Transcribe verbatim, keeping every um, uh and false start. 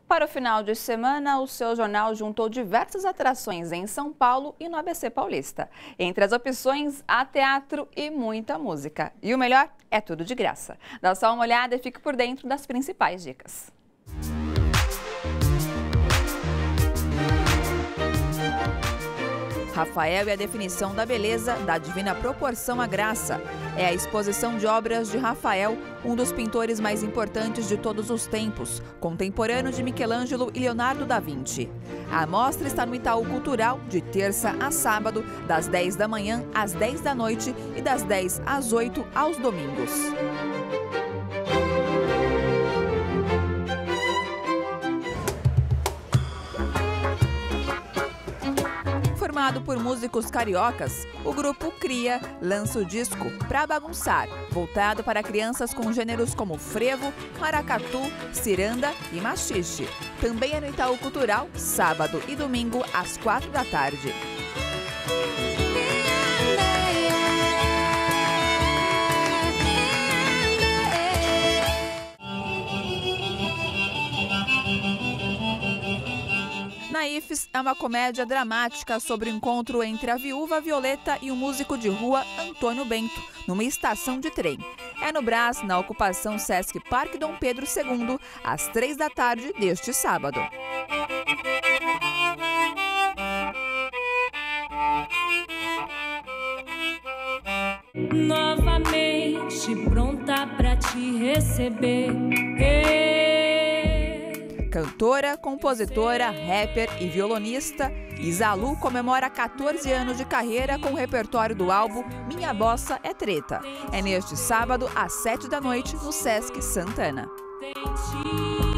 Para o final de semana, o seu jornal juntou diversas atrações em São Paulo e no A B C Paulista. Entre as opções, há teatro e muita música. E o melhor, é tudo de graça. Dá só uma olhada e fique por dentro das principais dicas. Rafael e a definição da beleza, da divina proporção à graça. É a exposição de obras de Rafael, um dos pintores mais importantes de todos os tempos, contemporâneo de Michelangelo e Leonardo da Vinci. A mostra está no Itaú Cultural, de terça a sábado, das dez da manhã às dez da noite e das dez às oito aos domingos. Formado por músicos cariocas, o grupo Cria lança o disco Pra Bagunçar, voltado para crianças com gêneros como frevo, maracatu, ciranda e machixe. Também é no Itaú Cultural, sábado e domingo, às quatro da tarde. Naifes é uma comédia dramática sobre o encontro entre a viúva Violeta e o músico de rua Antônio Bento, numa estação de trem. É no Brás, na ocupação Sesc Parque Dom Pedro segundo, às três da tarde deste sábado. Novamente pronta pra te receber. Cantora, compositora, rapper e violonista, Isalu comemora quatorze anos de carreira com o repertório do álbum Minha Bossa é Treta. É neste sábado, às sete da noite, no Sesc Santana.